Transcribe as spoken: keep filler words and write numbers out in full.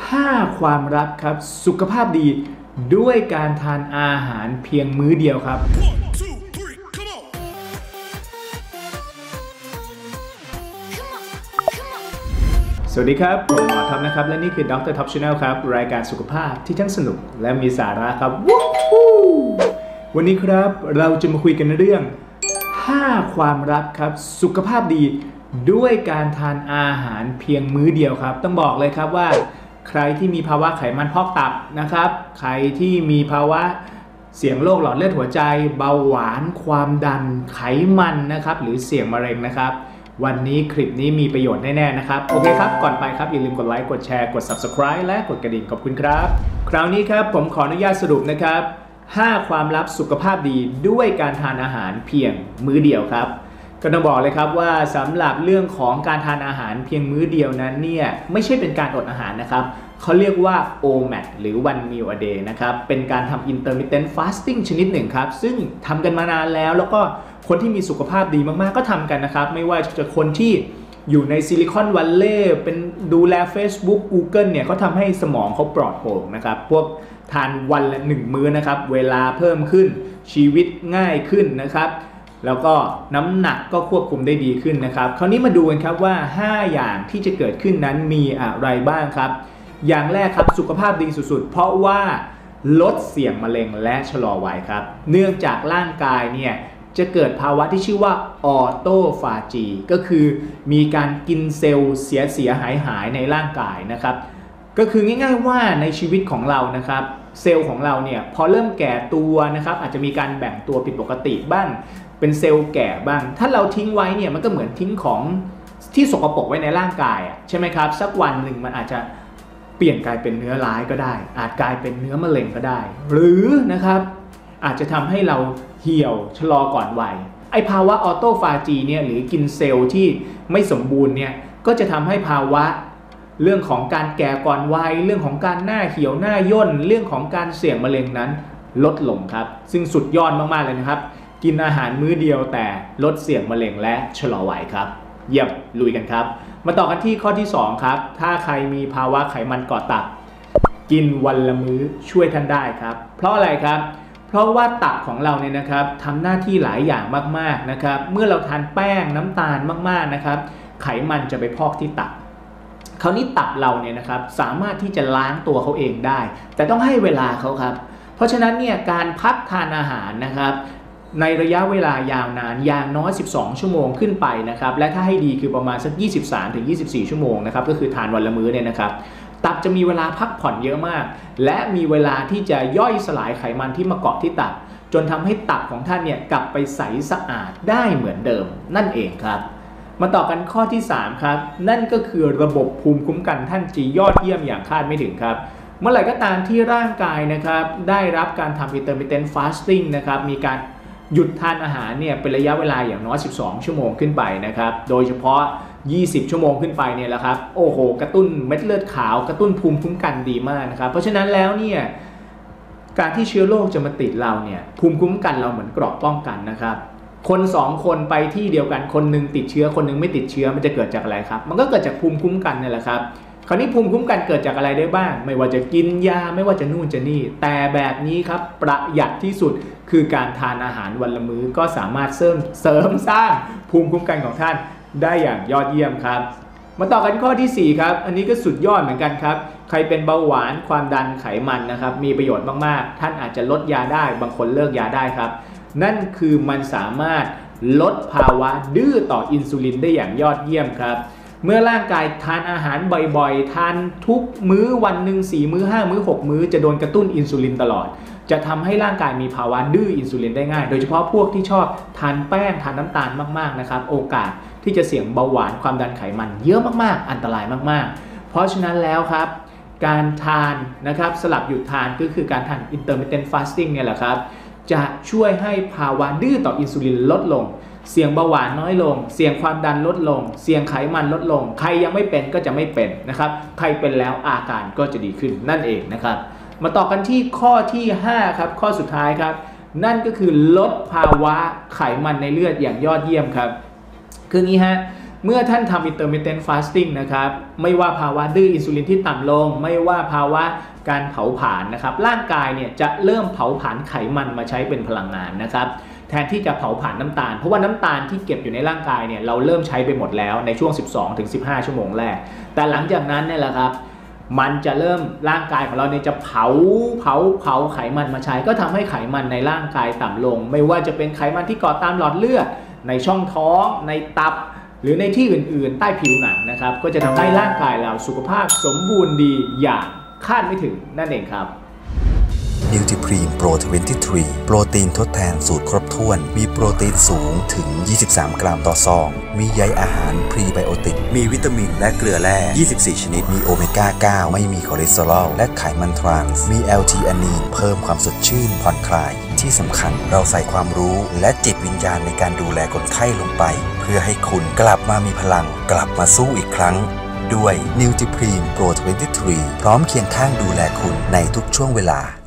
ห้าความลับครับสุขภาพดีด้วยการทานอาหารเพียงมื้อเดียวครับสวัสดีครับผมหมอท็อปนะครับและนี่คือดรท็อป Channel ครับรายการสุขภาพที่ทั้งสนุกและมีสาระครับวันนี้ครับเราจะมาคุยกันเรื่องห้าความลับครับสุขภาพดีด้วยการทานอาหารเพียงมื้อเดียวครับต้องบอกเลยครับว่าใครที่มีภาวะไขมันพอกตับนะครับใครที่มีภาวะเสี่ยงโรคหลอดเลือดหัวใจเบาหวานความดันไขมันนะครับหรือเสี่ยงมะเร็งนะครับวันนี้คลิปนี้มีประโยชน์แน่ๆนะครับโอเคครับก่อนไปครับอย่าลืมกดไลค์กดแชร์กด ซับสไครบ์ และกดกระดิ่งขอบคุณครับคราวนี้ครับผมขออนุญาตสรุปนะครับห้าความลับสุขภาพดีด้วยการทานอาหารเพียงมื้อเดียวครับก็ต้องบอกเลยครับว่าสำหรับเรื่องของการทานอาหารเพียงมื้อเดียวนั้นเนี่ยไม่ใช่เป็นการอดอาหารนะครับเขาเรียกว่า โอ แมท หรือ one meal a day นะครับเป็นการทำ intermittent fasting ชนิดหนึ่งครับซึ่งทำกันมานานแล้วแล้วก็คนที่มีสุขภาพดีมากๆก็ทำกันนะครับไม่ว่าจะคนที่อยู่ในซิลิคอนวัลเลย์เป็นดูแล Facebook Google เนี่ยเขาทำให้สมองเขาปลอดโปร่งนะครับพวกทานวันละหนึ่งมื้อนะครับเวลาเพิ่มขึ้นชีวิตง่ายขึ้นนะครับแล้วก็น้ำหนักก็ควบคุมได้ดีขึ้นนะครับคราวนี้มาดูกันครับว่าห้าอย่างที่จะเกิดขึ้นนั้นมีอะไรบ้างครับอย่างแรกครับสุขภาพดีสุดๆเพราะว่าลดเสี่ยงมะเร็งและชะลอวัยครับเนื่องจากร่างกายเนี่ยจะเกิดภาวะที่ชื่อว่าออโตฟาจีก็คือมีการกินเซลล์เสียเสียหายหายในร่างกายนะครับก็คือง่ายๆว่าในชีวิตของเรานะครับเซลล์ของเราเนี่ยพอเริ่มแก่ตัวนะครับอาจจะมีการแบ่งตัวผิดปกติบ้างเป็นเซลล์แก่บ้างถ้าเราทิ้งไว้เนี่ยมันก็เหมือนทิ้งของที่สกปรกไว้ในร่างกายใช่ไหมครับสักวันหนึ่งมันอาจจะเปลี่ยนกลายเป็นเนื้อร้ายก็ได้อาจกลายเป็นเนื้อมะเร็งก็ได้หรือนะครับอาจจะทำให้เราเหี่ยวชะลอก่อนวัยไอภาวะออโตฟาจีเนี่ยหรือกินเซลล์ที่ไม่สมบูรณ์เนี่ยก็จะทำให้ภาวะเรื่องของการแก่ก่อนวัยเรื่องของการหน้าเหี่ยวหน้าย่นเรื่องของการเสี่ยงมะเร็งนั้นลดลงครับซึ่งสุดยอดมากๆเลยนะครับกินอาหารมื้อเดียวแต่ลดเสี่ยงมะเร็งและชะลอวัยครับเยี่ยมลุยกันครับมาต่อกันที่ข้อที่สองครับถ้าใครมีภาวะไขมันเกาะตับกินวันละมื้อช่วยท่านได้ครับเพราะอะไรครับเพราะว่าตับของเราเนี่ยนะครับทำหน้าที่หลายอย่างมากๆนะครับเมื่อเราทานแป้งน้ำตาลมากๆนะครับไขมันจะไปพอกที่ตับคราวนี้ตับเราเนี่ยนะครับสามารถที่จะล้างตัวเขาเองได้แต่ต้องให้เวลาเขาครับเพราะฉะนั้นเนี่ยการพักทานอาหารนะครับในระยะเวลายาวนานอย่างน้อยสิบสองชั่วโมงขึ้นไปนะครับและถ้าให้ดีคือประมาณสัก ยี่สิบสามถึงยี่สิบสี่ ชั่วโมงนะครับก็คือทานวันละมื้อเนี่ยนะครับตับจะมีเวลาพักผ่อนเยอะมากและมีเวลาที่จะย่อยสลายไขมันที่มาเกาะที่ตับจนทำให้ตับของท่านเนี่ยกลับไปใสสะอาดได้เหมือนเดิมนั่นเองครับมาต่อกันข้อที่สามครับนั่นก็คือระบบภูมิคุ้มกันท่านจียอดเยี่ยมอย่างคาดไม่ถึงครับเมื่อไหร่ก็ตามที่ร่างกายนะครับได้รับการทำ intermittent fasting นะครับมีการหยุดทานอาหารเนี่ยเป็นระยะเวลาอย่างน้อยสิบสองชั่วโมงขึ้นไปนะครับโดยเฉพาะยี่สิบชั่วโมงขึ้นไปเนี่ยแหละครับโอ้โหกระตุ้นเม็ดเลือดขาวกระตุ้นภูมิคุ้มกันดีมากนะครับเพราะฉะนั้นแล้วเนี่ยการที่เชื้อโรคจะมาติดเราเนี่ยภูมิคุ้มกันเราเหมือนเกราะป้องกันนะครับคนสองคนไปที่เดียวกันคนนึงติดเชื้อคนนึงไม่ติดเชื้อมันจะเกิดจากอะไรครับมันก็เกิดจากภูมิคุ้มกันนี่แหละครับคราวนี้ภูมิคุ้มกันเกิดจากอะไรได้บ้างไม่ว่าจะกินยาไม่ว่าจะนู่นจะนี่แต่แบบนี้ครับประหยัดที่สุดคือการทานอาหารวันละมื้อก็สามารถเสริมเสริมสร้างภูมิคุ้มกันของท่านได้อย่างยอดเยี่ยมครับมาต่อกันข้อที่สี่ครับอันนี้ก็สุดยอดเหมือนกันครับใครเป็นเบาหวานความดันไขมันนะครับมีประโยชน์มากๆท่านอาจจะลดยาได้บางคนเลิกยาได้ครับนั่นคือมันสามารถลดภาวะดื้อต่ออินซูลินได้อย่างยอดเยี่ยมครับเมื่อร่างกายทานอาหารบ่อยๆทานทุกมื้อวันหนึ่งสี่มื้อห้ามื้อหกมื้อจะโดนกระตุ้นอินซูลินตลอดจะทำให้ร่างกายมีภาวะดื้ออินซูลินได้ง่ายโดยเฉพาะพวกที่ชอบทานแป้งทานน้ำตาลมากๆนะครับโอกาสที่จะเสี่ยงเบาหวานความดันไขมันเยอะมากๆอันตรายมากๆเพราะฉะนั้นแล้วครับการทานนะครับสลับหยุดทานก็คือการทาน intermittent fasting เนี่ยแหละครับจะช่วยให้ภาวะดื้อต่ออินซูลินลดลงเสี่ยงเบาหวานน้อยลงเสี่ยงความดันลดลงเสี่ยงไขมันลดลงใครยังไม่เป็นก็จะไม่เป็นนะครับใครเป็นแล้วอาการก็จะดีขึ้นนั่นเองนะครับมาต่อกันที่ข้อที่ห้าครับข้อสุดท้ายครับนั่นก็คือลดภาวะไขมันในเลือดอย่างยอดเยี่ยมครับคืองี้ฮะเมื่อท่านทำ intermittent fasting นะครับไม่ว่าภาวะดื้ออินซูลินที่ต่ำลงไม่ว่าภาวะการเผาผลาญนะครับร่างกายเนี่ยจะเริ่มเผาผลาญไขมันมาใช้เป็นพลังงานนะครับแทนที่จะเผาผลาญน้ำตาลเพราะว่าน้ำตาลที่เก็บอยู่ในร่างกายเนี่ยเราเริ่มใช้ไปหมดแล้วในช่วง สิบสองถึงสิบห้า ชั่วโมงแรกแต่หลังจากนั้นเนี่ยแหละครับมันจะเริ่มร่างกายของเราเนี่ยจะเผาเผาเผาไขมันมาใช้ก็ทำให้ไขมันในร่างกายต่ำลงไม่ว่าจะเป็นไขมันที่เกาะตามหลอดเลือดในช่องท้องในตับหรือในที่อื่นๆใต้ผิวหนังนะครับก็จะทำให้ร่างกายเราสุขภาพสมบูรณ์ดีอย่างคาดไม่ถึงนั่นเองครับนิวทริพรีมโปร ยี่สิบสาม โปรตีนทดแทนสูตรครบถ้วนมีโปรตีนสูงถึงยี่สิบสามกรัมต่อซองมีใยอาหารพรีไบโอติกมีวิตามินและเกลือแร่ยี่สิบสี่ชนิดมีโอเมก้าเก้าไม่มีคอเลสเตอรอลและไขมันทรานส์มีแอลทีอานีนเพิ่มความสดชื่นผ่อนคลายที่สำคัญเราใส่ความรู้และจิตวิญญาณในการดูแลคนไข้ลงไปเพื่อให้คุณกลับมามีพลังกลับมาสู้อีกครั้งด้วยนิวทริพรีมโปร ยี่สิบสาม พร้อมเคียงข้างดูแลคุณในทุกช่วงเวลา